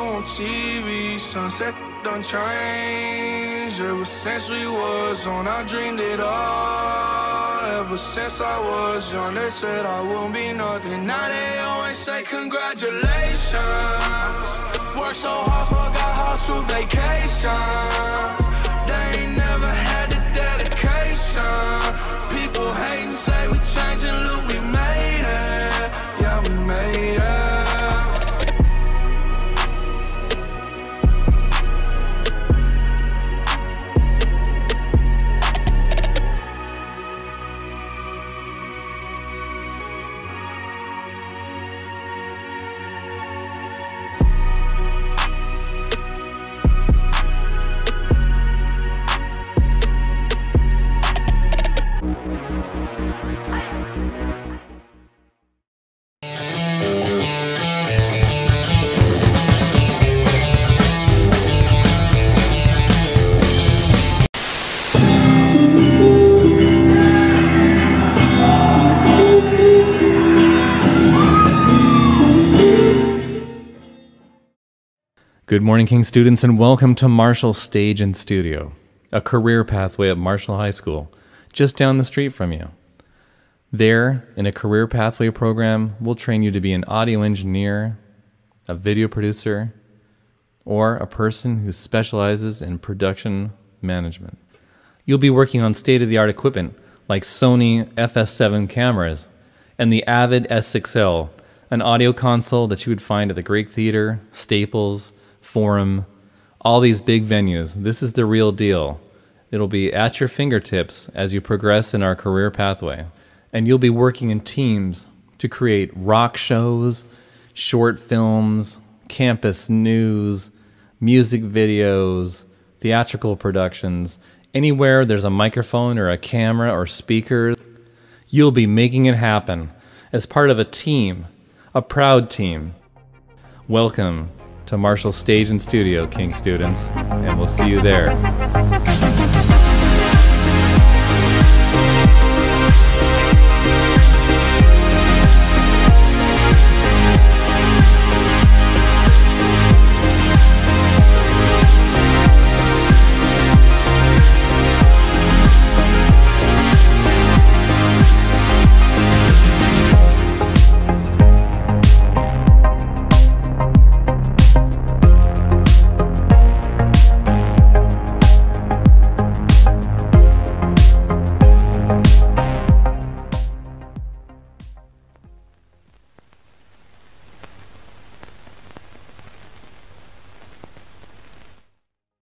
on TV, sunset done changed. Ever since we was on, I dreamed it all. Ever since I was young, they said I won't be nothing. Now they always say congratulations. Worked so hard, forgot how to vacation. They ain't never had the dedication. People hate and say we changing, look, we made it. Yeah, we made it. Good morning, King students, and welcome to Marshall Stage and Studio, a career pathway at Marshall High School, just down the street from you. There, in a career pathway program, we'll train you to be an audio engineer, a video producer, or a person who specializes in production management. You'll be working on state-of-the-art equipment like Sony FS7 cameras and the Avid S6L, an audio console that you would find at the Great Theater, Staples, Forum, all these big venues. This is the real deal. It'll be at your fingertips as you progress in our career pathway. And you'll be working in teams to create rock shows, short films, campus news, music videos, theatrical productions. Anywhere there's a microphone or a camera or speakers, you'll be making it happen as part of a team, a proud team. Welcome to Marshall Stage and Studio, King students, and we'll see you there.